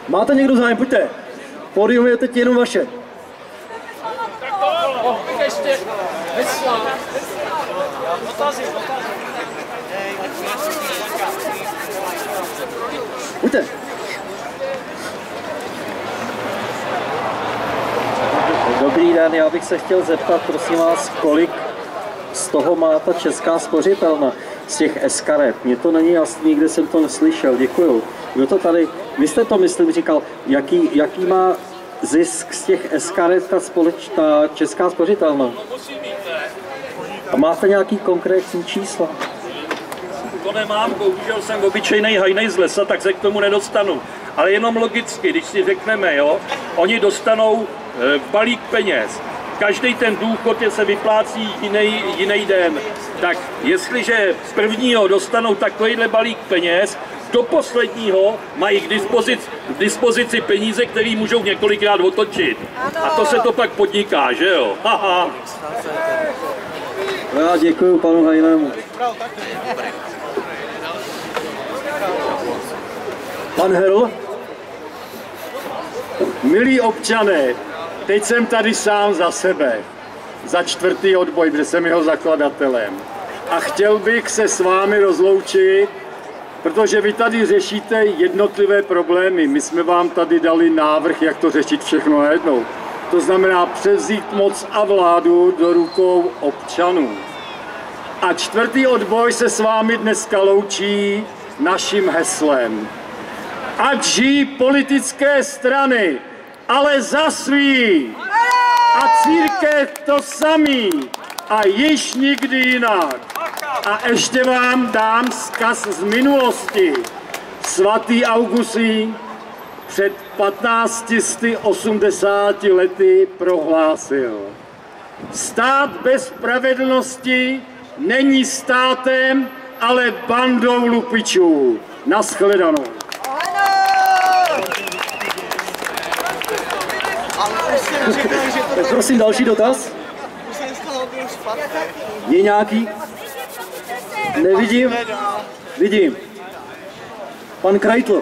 Máte někdo zájem? Pojďte. Pódium je teď jenom vaše. Pojďte. Dobrý den, já bych se chtěl zeptat, prosím vás, kolik z toho má ta Česká spořitelna, z těch S-karet. Mně to není jasný, nikde jsem to neslyšel, děkuju. Kdo to tady, vy jste to, myslím, říkal, jaký má zisk z těch S-karet ta Česká spořitelna? A máte nějaký konkrétní čísla? To nemám, bohužel jsem obyčejnej hajnej z lesa, tak se k tomu nedostanu. Ale jenom logicky, když si řekneme, jo, oni dostanou balík peněz. Každý ten důchod se vyplácí jiný den. Tak jestliže z prvního dostanou takovýhle balík peněz, do posledního mají k dispozici peníze, které můžou několikrát otočit. A to se to pak podniká, že jo? Haha. Já děkuji panu Hajnému. Pan Herl? Milí občané, teď jsem tady sám za sebe, za čtvrtý odboj, kde jsem jeho zakladatelem. A chtěl bych se s vámi rozloučit, protože vy tady řešíte jednotlivé problémy. My jsme vám tady dali návrh, jak to řešit všechno najednou. To znamená převzít moc a vládu do rukou občanů. A čtvrtý odboj se s vámi dneska loučí naším heslem. Ať žijí politické strany, ale za svý. A církev to samý. A již nikdy jinak. A ještě vám dám vzkaz z minulosti. Svatý Augustín před 1580 lety prohlásil: stát bez spravedlnosti není státem, ale bandou lupičů. Naschledanou. Tak prosím, další dotaz. Je nějaký? Nevidím. Vidím. Pan Kreitl.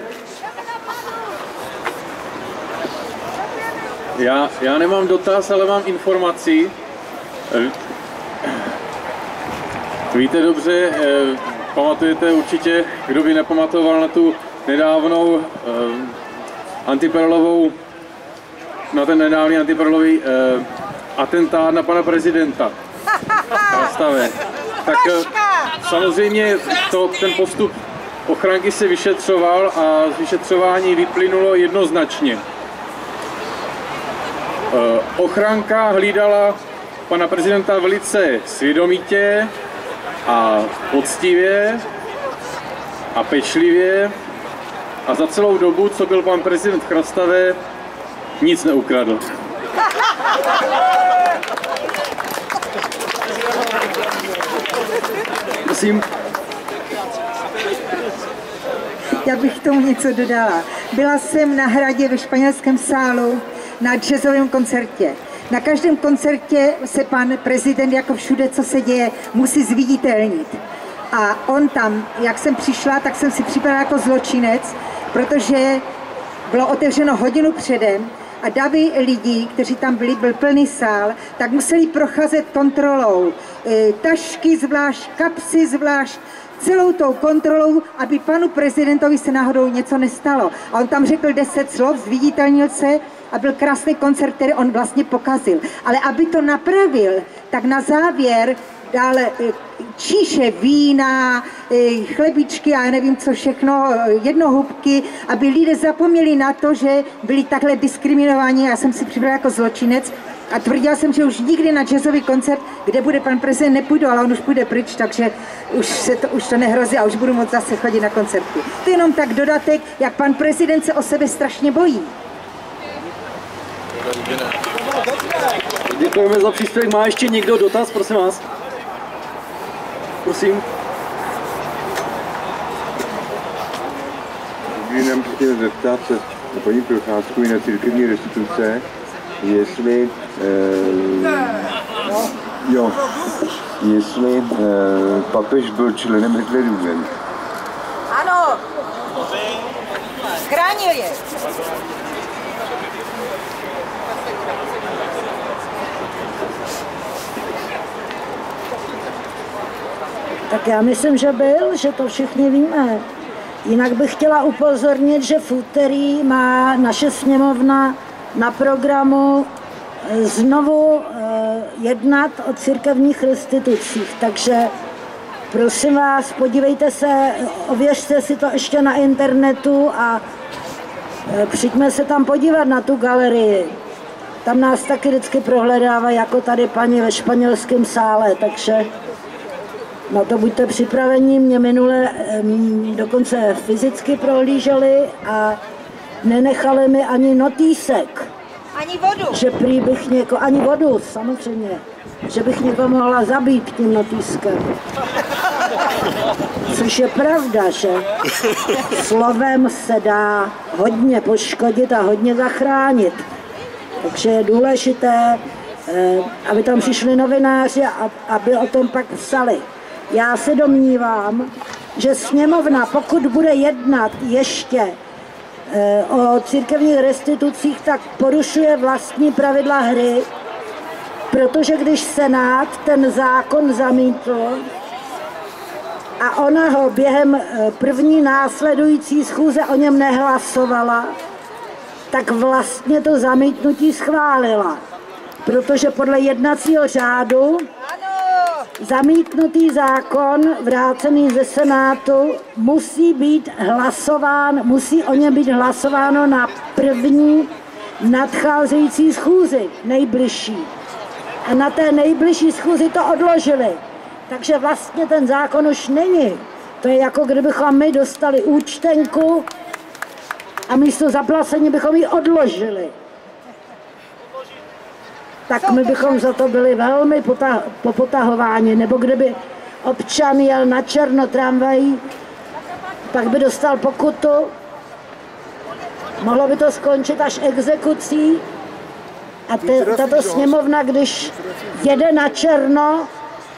Já nemám dotaz, ale mám informaci. Víte dobře, pamatujete určitě, kdo by nepamatoval na tu nedávnou na ten nedávný antiperolový atentát na pana prezidenta. Tak samozřejmě ten postup ochranky se vyšetřoval a z vyšetřování vyplynulo jednoznačně. Ochranka hlídala pana prezidenta velice svědomitě a poctivě a pečlivě a za celou dobu, co byl pan prezident v Chrastavé, nic neukradl. Prosím. Já bych tomu něco dodala. Byla jsem na Hradě ve Španělském sálu na jazzovém koncertě. Na každém koncertě se pan prezident, jako všude, co se děje, musí zviditelnit. A on tam, jak jsem přišla, tak jsem si připadala jako zločinec, protože bylo otevřeno hodinu předem a davy lidí, kteří tam byli, byl plný sál, tak museli procházet kontrolou. Tašky zvlášť, kapsy zvlášť, celou tou kontrolou, aby panu prezidentovi se náhodou něco nestalo. A on tam řekl 10 slov, zviditelnil se a byl krásný koncert, který on vlastně pokazil. Ale aby to napravil, tak na závěr dal číše vína, chlebičky a já nevím co všechno, jednohubky, aby lidé zapomněli na to, že byli takhle diskriminováni. Já jsem si připadala jako zločinec a tvrdila jsem, že už nikdy na jazzový koncert, kde bude pan prezident, nepůjdu, ale on už půjde pryč, takže už to nehrozí a už budu moct zase chodit na koncerty. To je jenom tak dodatek, jak pan prezident se o sebe strašně bojí. Děkujeme za příspěvek. Má ještě někdo dotaz, prosím vás? Prosím. Kdyby nám chtěl zeptat paní Procházku na církevní restituce, jestli papež byl členem Hitlerjugend. Ano. Chránil je. Tak já myslím, že byl, že to všichni víme. Jinak bych chtěla upozornit, že v úterý má naše sněmovna na programu znovu jednat o církevních restitucích. Takže prosím vás, podívejte se, ověřte si to ještě na internetu a přijďme se tam podívat na tu galerii. Tam nás taky vždycky prohledávají, jako tady paní ve Španělském sále, takže na to buďte připraveni. Mě minule dokonce fyzicky prohlíželi a nenechali mi ani notýsek. Ani vodu. Že prý bych ani vodu, samozřejmě. Že bych někoho mohla zabít tím notýskem. Což je pravda, že slovem se dá hodně poškodit a hodně zachránit. Takže je důležité, aby tam přišli novináři a aby o tom pak psali. Já se domnívám, že sněmovna, pokud bude jednat ještě o církevních restitucích, tak porušuje vlastní pravidla hry, protože když Senát ten zákon zamítl a ona ho během první následující schůze o něm nehlasovala, tak vlastně to zamítnutí schválila. Protože podle jednacího řádu zamítnutý zákon vrácený ze Senátu musí být hlasován, musí o něm být hlasováno na první nadcházející schůzi, nejbližší. A na té nejbližší schůzi to odložili. Takže vlastně ten zákon už není. To je jako kdybychom my dostali účtenku a místo zaplacení bychom ji odložili. Tak my bychom za to byli velmi popotahováni. Nebo kdyby občan jel na černo tramvají, pak by dostal pokutu. Mohlo by to skončit až exekucí. A tato sněmovna, když jede na černo,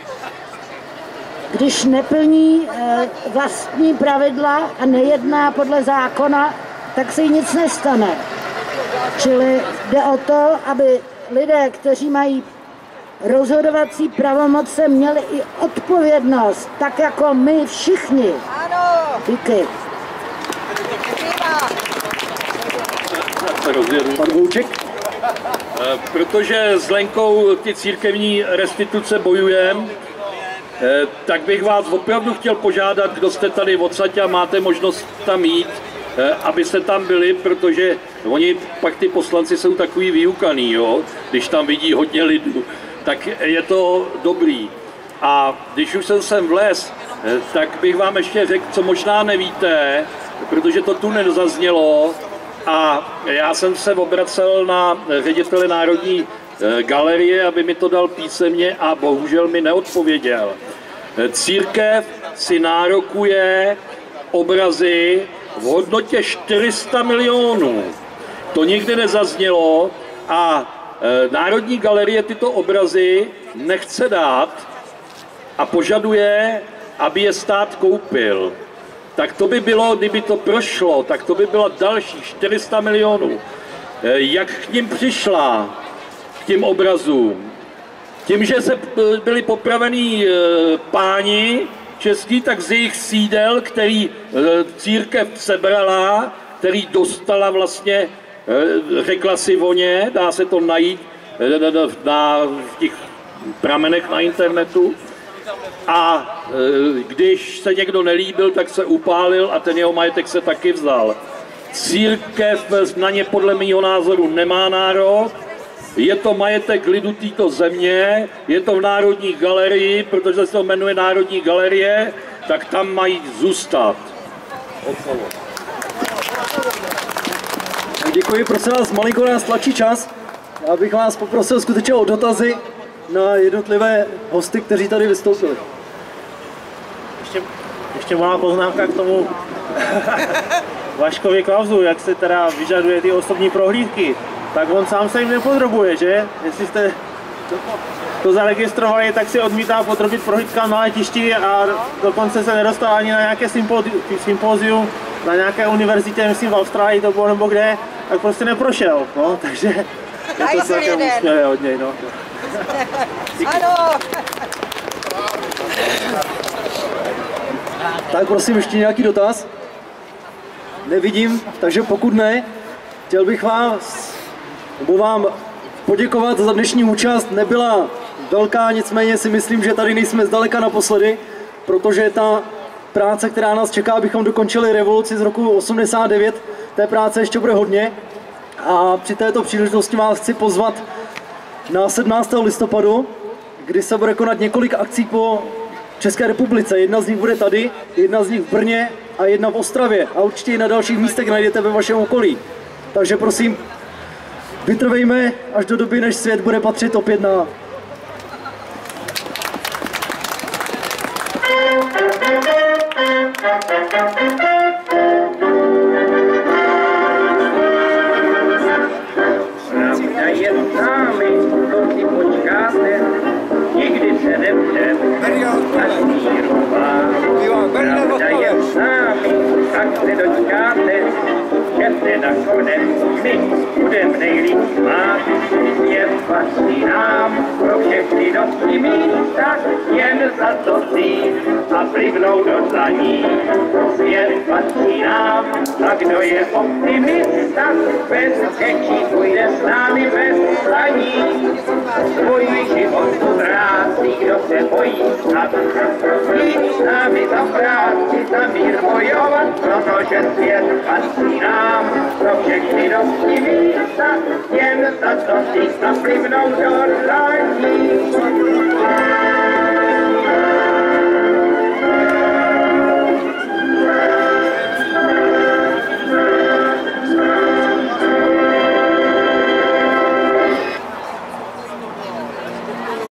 když neplní vlastní pravidla a nejedná podle zákona, tak se jí nic nestane. Čili jde o to, aby lidé, kteří mají rozhodovací pravomoce, měli i odpovědnost, tak jako my všichni. Ano. Díky. Pan Vouček? Protože s Lenkou ty církevní restituce bojujeme, tak bych vás opravdu chtěl požádat, kdo jste tady odsaď a máte možnost tam jít, abyste tam byli, protože oni pak ty poslanci jsou takový vyukaný, jo? Když tam vidí hodně lidů, tak je to dobrý. A když už jsem sem vlez, tak bych vám ještě řekl, co možná nevíte, protože to tu nezaznělo, a já jsem se obracel na ředitele Národní galerie, aby mi to dal písemně a bohužel mi neodpověděl. Církev si nárokuje obrazy v hodnotě 400 milionů. To nikdy nezaznělo a Národní galerie tyto obrazy nechce dát a požaduje, aby je stát koupil. Tak to by bylo, kdyby to prošlo, tak to by bylo další 400 milionů. Jak k ním přišla, k těm obrazům? Tím, že se byli popravení páni český, tak z jejich sídel, který církev sebrala, který dostala vlastně, řekla si o ně, dá se to najít v těch pramenech na internetu. A když se někdo nelíbil, tak se upálil a ten jeho majetek se taky vzal. Církev na ně podle mého názoru nemá nárok, je to majetek lidu této země, je to v Národní galerii, protože se to jmenuje Národní galerie, tak tam mají zůstat. Děkuji, prosím vás, malinko nás tlačí čas. Já bych vás poprosil skutečně o dotazy na jednotlivé hosty, kteří tady vystoupili. Ještě malá poznámka k tomu Vaškovi Klausu, jak se teda vyžaduje ty osobní prohlídky, tak on sám se jim nepodrobuje, že? Jestli jste to zaregistrovali, tak si odmítá podrobit prohlídkám na letišti a dokonce se nedostal ani na nějaké sympózium na nějaké univerzitě, myslím v Austrálii to bylo nebo kde, tak prostě neprošel, no, takže je to celkem úsměvé od něj, no. Ano! Tak prosím, ještě nějaký dotaz? Nevidím, takže pokud ne, chtěl bych vám poděkovat za dnešní účast. Nebyla velká, nicméně si myslím, že tady nejsme zdaleka naposledy, protože ta práce, která nás čeká, abychom dokončili revoluci z roku 89, té práce ještě bude hodně. A při této příležitosti vás chci pozvat na 17. listopadu, kdy se bude konat několik akcí po České republice. Jedna z nich bude tady, jedna z nich v Brně a jedna v Ostravě. A určitě i na dalších místech najdete ve vašem okolí. Takže prosím, vytrvejme až do doby, než svět bude patřit opět na nikdy se nepřed, až mírová. Pravda je s námi, tak se dočkáte, že se nakonec my budem nejlíp mát. Svět patří nám pro všechny noci místa, jen za to si a plivnou do dlaní. Svět patří nám, a kdo je optimista, bez řečí půjde s námi bez zlaní. Svůj život utrácí, kdo se bojí snad. Jít s námi za práci, za mír bojovat, protože svět patří nám pro všechny dosti místa, jen za to si a plivnou do dlaní.